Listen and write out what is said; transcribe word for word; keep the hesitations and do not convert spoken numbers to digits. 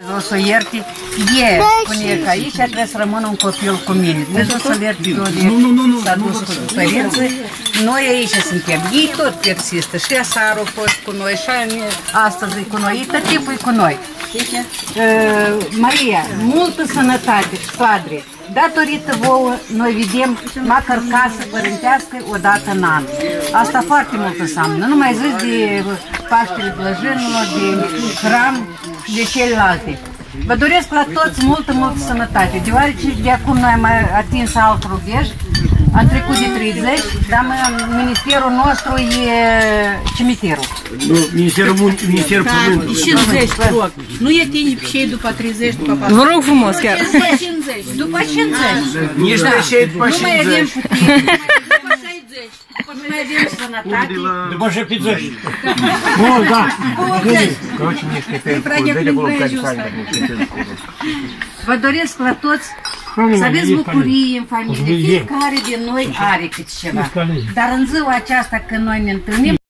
O să ierte, e, spune că aici trebuie să rămână un copil cu mine. Deci o să-l ierte de s-a dus cu părinții. Noi aici suntem, ei tot persistă. Și Asarul a fost cu noi, și astăzi e cu noi, tot timpul e cu noi. Uh, Maria, multă sănătate și soadre. Datorită vouă, noi vedem măcar casă părintească o dată în an. Asta foarte mult înseamnă. Nu mai zis de Paștele Blăjânilor, de hram, de celelalte. Vă doresc la toți multă, multă sănătate, deoarece de acum noi am mai atins alt rubej. Am trecut de treizeci, dar ministerul nostru e cimitirul. Nu, ministerul Ministerul Pământului. cincizeci, te rog. Nu e tine pe cei după treizeci, după patruzeci. Vă rog frumos, chiar. După cincizeci. După cincizeci. Nici de cei după Nu mai avem cincizeci. putere. După șaizeci. Nu mai avem sănătate. După șaptezeci. Bun, da. Vă doresc la toți să aveți bucurie în familie. Fiecare din noi are câte ceva. Dar în ziua aceasta când noi ne întâlnim,